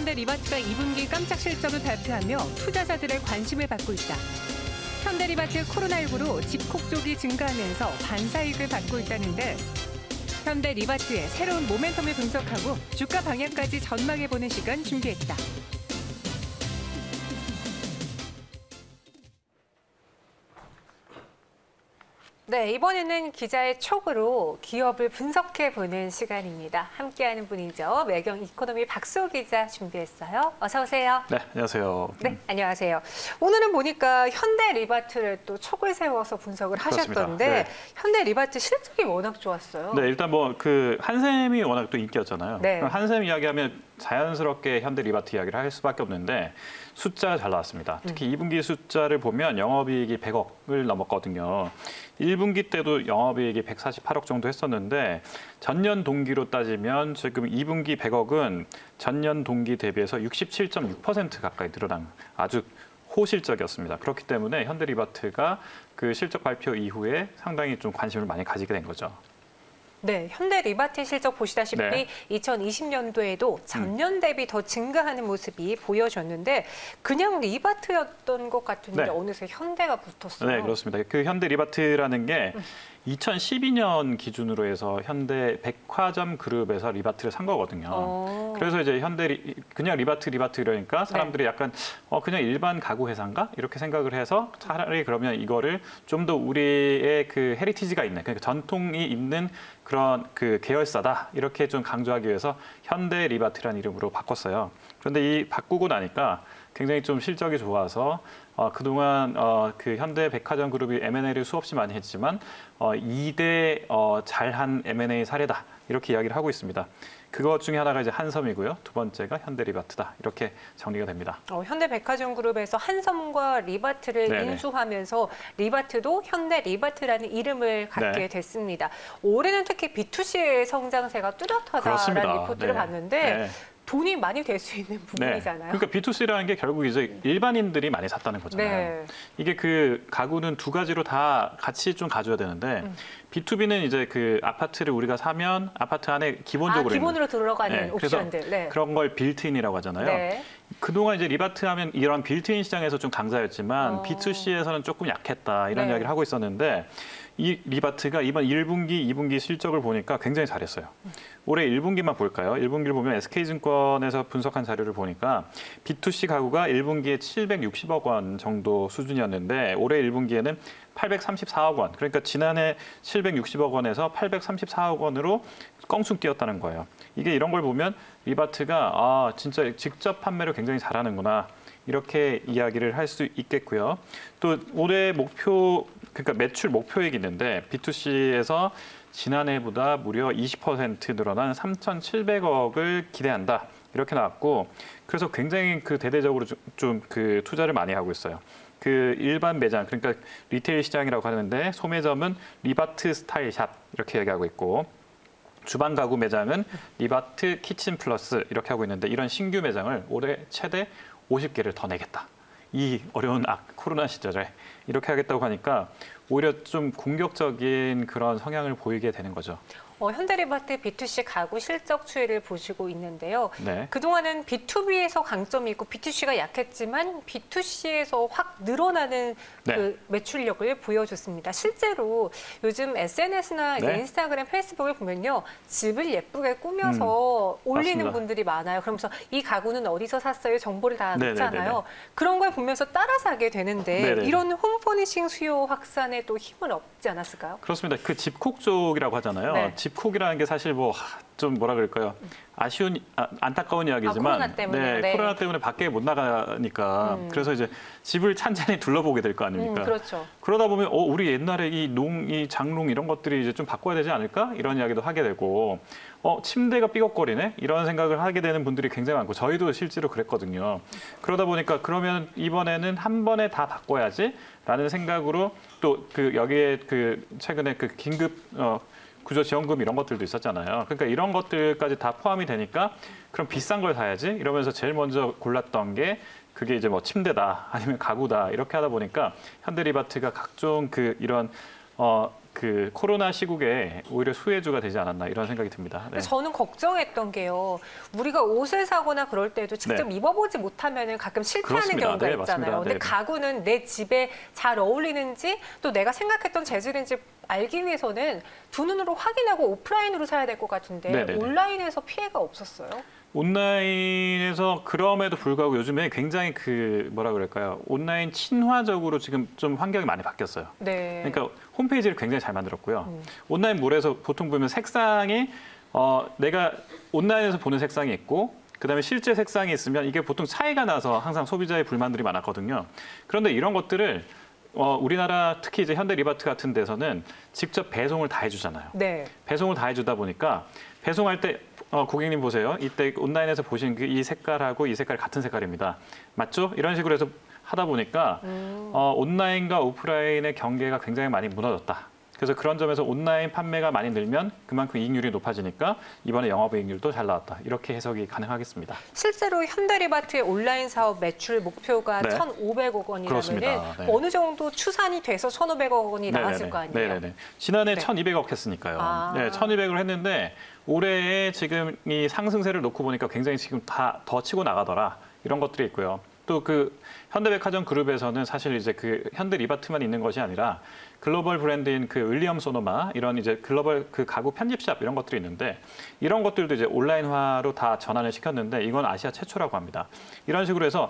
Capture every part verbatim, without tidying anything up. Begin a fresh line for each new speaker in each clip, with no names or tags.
현대리바트가 이 분기 깜짝 실적을 발표하며 투자자들의 관심을 받고 있다. 현대리바트 코로나십구로 집콕 쪽이 증가하면서 반사이익을 받고 있다는데 현대리바트의 새로운 모멘텀을 분석하고 주가 방향까지 전망해보는 시간 준비했다. 네, 이번에는 기자의 촉으로 기업을 분석해보는 시간입니다. 함께하는 분이죠. 매경 이코노미 박수호 기자 준비했어요. 어서 오세요.
네, 안녕하세요.
네, 안녕하세요. 오늘은 보니까 현대리바트를 또 촉을 세워서 분석을 하셨던데 네. 현대리바트 실적이 워낙 좋았어요.
네, 일단 뭐 그 한샘이 워낙 또 인기였잖아요. 네. 한샘 이야기하면 자연스럽게 현대리바트 이야기를 할 수밖에 없는데 숫자가 잘 나왔습니다. 특히 음. 이 분기 숫자를 보면 영업이익이 백억을 넘었거든요. 일 분기 때도 영업이익이 백사십팔억 정도 했었는데 전년 동기로 따지면 지금 이 분기 백억은 전년 동기 대비해서 육십칠 점 육 퍼센트 가까이 늘어난 아주 호실적이었습니다. 그렇기 때문에 현대리바트가 그 실적 발표 이후에 상당히 좀 관심을 많이 가지게 된 거죠.
네, 현대리바트 실적 보시다시피
네.
이천이십 년도에도 전년 대비 더 증가하는 모습이 보여졌는데 그냥 리바트였던 것 같은데 네. 어느새 현대가 붙었어요.
네, 그렇습니다. 그 현대리바트라는 게 이천십이 년 기준으로 해서 현대 백화점 그룹에서 리바트를 산 거거든요. 오. 그래서 이제 현대 리, 그냥 리바트 리바트 이러니까 사람들이 네. 약간 어 그냥 일반 가구 회사인가 이렇게 생각을 해서 차라리 그러면 이거를 좀 더 우리의 그 헤리티지가 있는 그러니까 전통이 있는 그런 그 계열사다 이렇게 좀 강조하기 위해서 현대 리바트라는 이름으로 바꿨어요. 그런데 이 바꾸고 나니까 굉장히 좀 실적이 좋아서 어, 그동안 어, 그 현대 백화점 그룹이 엠 앤 에이를 수없이 많이 했지만 어, 이 대 어, 잘한 엠 앤 에이 사례다 이렇게 이야기를 하고 있습니다. 그것 중에 하나가 이제 한섬이고요. 두 번째가 현대리바트다 이렇게 정리가 됩니다.
어, 현대백화점 그룹에서 한섬과 리바트를 네네. 인수하면서 리바트도 현대리바트라는 이름을 갖게 네. 됐습니다. 올해는 특히 비 투 씨의 성장세가 뚜렷하다라는
그렇습니다.
리포트를
네.
봤는데
네.
돈이 많이 될 수 있는 부분이잖아요.
네. 그러니까 비 투 씨라는 게 결국 이제 일반인들이 많이 샀다는 거잖아요. 네. 이게 그 가구는 두 가지로 다 같이 좀 가져야 되는데 음. 비 투 비는 이제 그 아파트를 우리가 사면 아파트 안에 기본적으로
아, 기본으로
있는,
들어가는
네.
옵션들. 네.
그런 걸 빌트인이라고 하잖아요. 네. 그동안 이제 리바트 하면 이런 빌트인 시장에서 좀 강자였지만 어. 비 투 씨에서는 조금 약했다 이런 네. 이야기를 하고 있었는데 이 리바트가 이번 일 분기, 이 분기 실적을 보니까 굉장히 잘했어요. 올해 일 분기만 볼까요? 일 분기를 보면 에스케이증권에서 분석한 자료를 보니까 비 투 씨 가구가 일 분기에 칠백육십억 원 정도 수준이었는데 올해 일 분기에는 팔백삼십사억 원. 그러니까 지난해 칠백육십억 원에서 팔백삼십사억 원으로 껑충 뛰었다는 거예요. 이게 이런 걸 보면 리바트가 아 진짜 직접 판매를 굉장히 잘하는구나. 이렇게 이야기를 할 수 있겠고요. 또 올해 목표, 그러니까 매출 목표액이 있는데 비 투 씨에서 지난해보다 무려 이십 퍼센트 늘어난 삼천칠백억을 기대한다. 이렇게 나왔고 그래서 굉장히 그 대대적으로 좀 그 투자를 많이 하고 있어요. 그 일반 매장, 그러니까 리테일 시장이라고 하는데 소매점은 리바트 스타일 샵 이렇게 얘기하고 있고 주방 가구 매장은 리바트 키친 플러스 이렇게 하고 있는데 이런 신규 매장을 올해 최대 오십 개를 더 내겠다. 이 어려운 아, 코로나 시절에 이렇게 하겠다고 하니까 오히려 좀 공격적인 그런 성향을 보이게 되는 거죠.
어, 현대리바트 비 투 씨 가구 실적 추이를 보시고 있는데요.
네.
그동안은 비 투 비에서 강점이 있고 비 투 씨가 약했지만 비 투 씨에서 확 늘어나는 네. 그 매출력을 보여줬습니다. 실제로 요즘 에스 엔 에스나 네. 인스타그램, 페이스북을 보면요. 집을 예쁘게 꾸며서 음, 올리는 맞습니다. 분들이 많아요. 그러면서 이 가구는 어디서 샀어요? 정보를 다 넣잖아요. 그런 걸 보면서 따라 사게 되는데 네네네. 이런 홈퍼니싱 수요 확산에 또 힘을 얻지 않았을까요?
그렇습니다. 그 집콕 쪽이라고 하잖아요. 네. 집콕이라는 게 사실 뭐 좀 뭐라 그럴까요? 아쉬운, 아, 안타까운 이야기지만
아, 코로나 때문에,
네,
네.
코로나 때문에 밖에 못 나가니까 음. 그래서 이제 집을 찬찬히 둘러보게 될 거 아닙니까?
음, 그렇죠.
그러다 보면 어, 우리 옛날에 이 농, 이 장롱 이런 것들이 이제 좀 바꿔야 되지 않을까? 이런 이야기도 하게 되고 어, 침대가 삐걱거리네? 이런 생각을 하게 되는 분들이 굉장히 많고 저희도 실제로 그랬거든요. 그러다 보니까 그러면 이번에는 한 번에 다 바꿔야지 라는 생각으로 또 그 여기에 그 최근에 그 긴급 어, 구조지원금 이런 것들도 있었잖아요. 그러니까 이런 것들까지 다 포함이 되니까 그럼 비싼 걸 사야지 이러면서 제일 먼저 골랐던 게 그게 이제 뭐 침대다 아니면 가구다 이렇게 하다 보니까 현대리바트가 각종 그 이런 어 그 코로나 시국에 오히려 수혜주가 되지 않았나 이런 생각이 듭니다. 네.
저는 걱정했던 게요. 우리가 옷을 사거나 그럴 때도 직접
네.
입어보지 못하면 가끔 실패하는
그렇습니다.
경우가
네,
있잖아요.
맞습니다.
근데
네, 네.
가구는 내 집에 잘 어울리는지 또 내가 생각했던 재질인지 알기 위해서는 두 눈으로 확인하고 오프라인으로 사야 될 것 같은데
네, 네, 네.
온라인에서 피해가 없었어요?
온라인에서 그럼에도 불구하고 요즘에 굉장히 그 뭐라 그럴까요? 온라인 친화적으로 지금 좀 환경이 많이 바뀌었어요.
네.
그러니까 홈페이지를 굉장히 잘 만들었고요.
음.
온라인몰에서 보통 보면 색상이 어, 내가 온라인에서 보는 색상이 있고 그다음에 실제 색상이 있으면 이게 보통 차이가 나서 항상 소비자의 불만들이 많았거든요. 그런데 이런 것들을 어, 우리나라 특히 이제 현대 리바트 같은 데서는 직접 배송을 다 해주잖아요.
네.
배송을 다 해주다 보니까 배송할 때 어, 고객님 보세요. 이때 온라인에서 보신 그 이 색깔하고 이 색깔 같은 색깔입니다. 맞죠? 이런 식으로 해서 하다 보니까
음.
어, 온라인과 오프라인의 경계가 굉장히 많이 무너졌다. 그래서 그런 점에서 온라인 판매가 많이 늘면 그만큼 이익률이 높아지니까 이번에 영업이익률도 잘 나왔다. 이렇게 해석이 가능하겠습니다.
실제로 현대리바트의 온라인 사업 매출 목표가
네.
천오백억 원이라면
그렇습니다. 네.
어느 정도 추산이 돼서 천오백억 원이 나왔을
네네네.
거 아니에요?
네네네. 지난해
네.
천이백억 했으니까요.
아.
네, 천이백을 했는데 올해에 지금 이 상승세를 놓고 보니까 굉장히 지금 다 더 치고 나가더라. 이런 것들이 있고요. 또 그 현대백화점 그룹에서는 사실 이제 그 현대 리바트만 있는 것이 아니라 글로벌 브랜드인 그 윌리엄 소노마 이런 이제 글로벌 그 가구 편집샵 이런 것들이 있는데 이런 것들도 이제 온라인화로 다 전환을 시켰는데 이건 아시아 최초라고 합니다. 이런 식으로 해서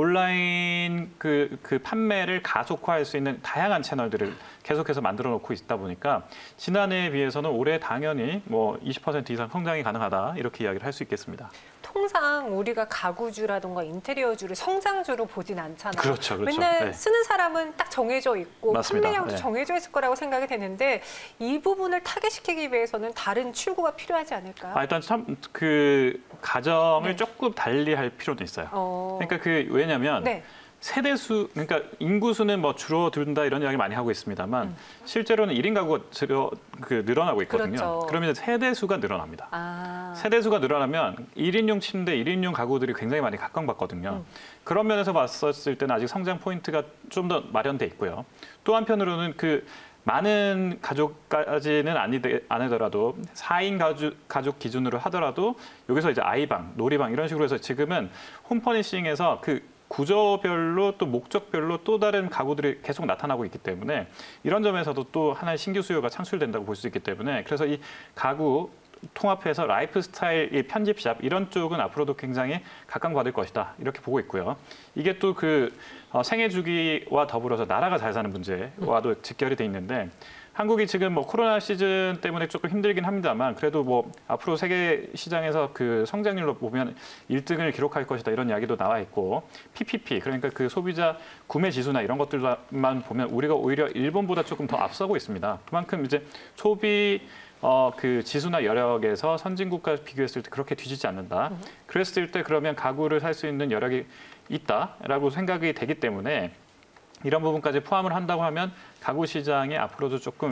온라인 그, 그 판매를 가속화할 수 있는 다양한 채널들을 계속해서 만들어 놓고 있다 보니까 지난해에 비해서는 올해 당연히 뭐 이십 퍼센트 이상 성장이 가능하다 이렇게 이야기를 할 수 있겠습니다.
통상 우리가 가구주라든가 인테리어주를 성장주로 보진 않잖아요.
그렇죠, 그렇죠.
맨날
네.
쓰는 사람은 딱 정해져 있고
맞습니다.
판매량도
네.
정해져 있을 거라고 생각이 되는데 이 부분을 타겟시키기 위해서는 다른 출구가 필요하지 않을까요?
아, 일단 참 그 가정을
네.
조금 달리 할 필요도 있어요.
어...
그러니까 그 왜냐하면
네.
세대수, 그러니까 인구수는 뭐 줄어든다 이런 이야기 많이 하고 있습니다만
음.
실제로는 일 인 가구가 줄어, 그 늘어나고 있거든요.
그렇죠.
그러면 이제 세대수가 늘어납니다.
아...
세대수가 늘어나면 일 인용 침대, 일 인용 가구들이 굉장히 많이 각광받거든요.
음.
그런 면에서 봤었을 때는 아직 성장 포인트가 좀 더 마련돼 있고요. 또 한편으로는 그 많은 가족까지는 아니되, 아니더라도 사 인 가족, 가족 기준으로 하더라도 여기서 이제 아이방, 놀이방 이런 식으로 해서 지금은 홈퍼니싱에서 그 구조별로 또 목적별로 또 다른 가구들이 계속 나타나고 있기 때문에 이런 점에서도 또 하나의 신규 수요가 창출된다고 볼 수 있기 때문에 그래서 이 가구 통합해서 라이프 스타일 편집샵 이런 쪽은 앞으로도 굉장히 각광받을 것이다 이렇게 보고 있고요. 이게 또 그 생애 주기와 더불어서 나라가 잘 사는 문제와도 직결이 돼 있는데 한국이 지금 뭐 코로나 시즌 때문에 조금 힘들긴 합니다만 그래도 뭐 앞으로 세계 시장에서 그 성장률로 보면 일 등을 기록할 것이다 이런 이야기도 나와 있고 피피피 그러니까 그 소비자 구매 지수나 이런 것들만 보면 우리가 오히려 일본보다 조금 더 앞서고 있습니다. 그만큼 이제 소비 어, 그 지수나 여력에서 선진국과 비교했을 때 그렇게 뒤지지 않는다. 그랬을 때 그러면 가구를 살 수 있는 여력이 있다라고 생각이 되기 때문에 이런 부분까지 포함을 한다고 하면 가구 시장이 앞으로도 조금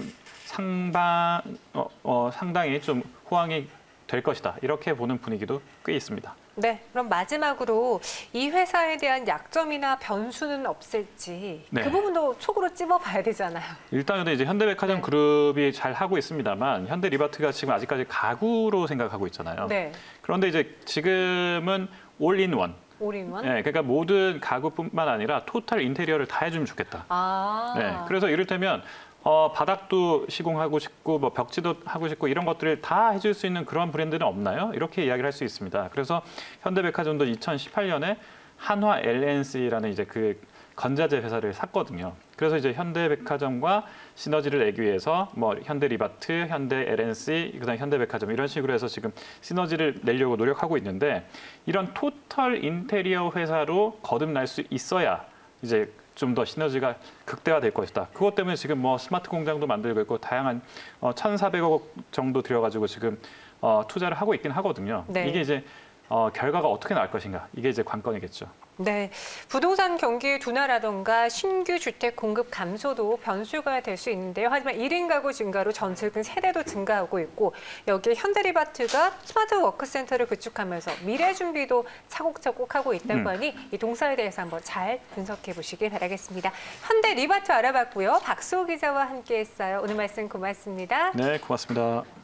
상방, 어, 어, 상당히 좀 호황이 될 것이다. 이렇게 보는 분위기도 꽤 있습니다.
네, 그럼 마지막으로 이 회사에 대한 약점이나 변수는 없을지
네.
그 부분도 속으로 찝어봐야 되잖아요.
일단 이제 현대백화점
네.
그룹이 잘 하고 있습니다만 현대 리바트가 지금 아직까지 가구로 생각하고 있잖아요.
네,
그런데 이제 지금은 올인원.
올인원.
네, 그러니까 모든 가구뿐만 아니라 토탈 인테리어를 다 해주면 좋겠다.
아,
네, 그래서 이를테면 어, 바닥도 시공하고 싶고 뭐 벽지도 하고 싶고 이런 것들을 다 해줄 수 있는 그런 브랜드는 없나요? 이렇게 이야기를 할 수 있습니다. 그래서 현대백화점도 이천십팔 년에 한화 엘엔씨라는 이제 그 건자재 회사를 샀거든요. 그래서 이제 현대백화점과 시너지를 내기 위해서 뭐 현대리바트, 현대 엘엔씨, 그다음 현대백화점 이런 식으로 해서 지금 시너지를 내려고 노력하고 있는데 이런 토탈 인테리어 회사로 거듭날 수 있어야 이제 좀 더 시너지가 극대화될 것이다. 그것 때문에 지금 뭐 스마트 공장도 만들고 있고 다양한 어, 천사백억 정도 들여가지고 지금 어, 투자를 하고 있긴 하거든요.
네.
이게 이제 어, 결과가 어떻게 나올 것인가 이게 이제 관건이겠죠.
네, 부동산 경기 둔화라던가 신규 주택 공급 감소도 변수가 될 수 있는데요. 하지만 일 인 가구 증가로 전세금 세대도 증가하고 있고 여기에 현대리바트가 스마트 워크센터를 구축하면서 미래 준비도 차곡차곡 하고 있다고
음.
하니 이 동사에 대해서 한번 잘 분석해 보시길 바라겠습니다. 현대리바트 알아봤고요. 박수호 기자와 함께했어요. 오늘 말씀 고맙습니다.
네, 고맙습니다.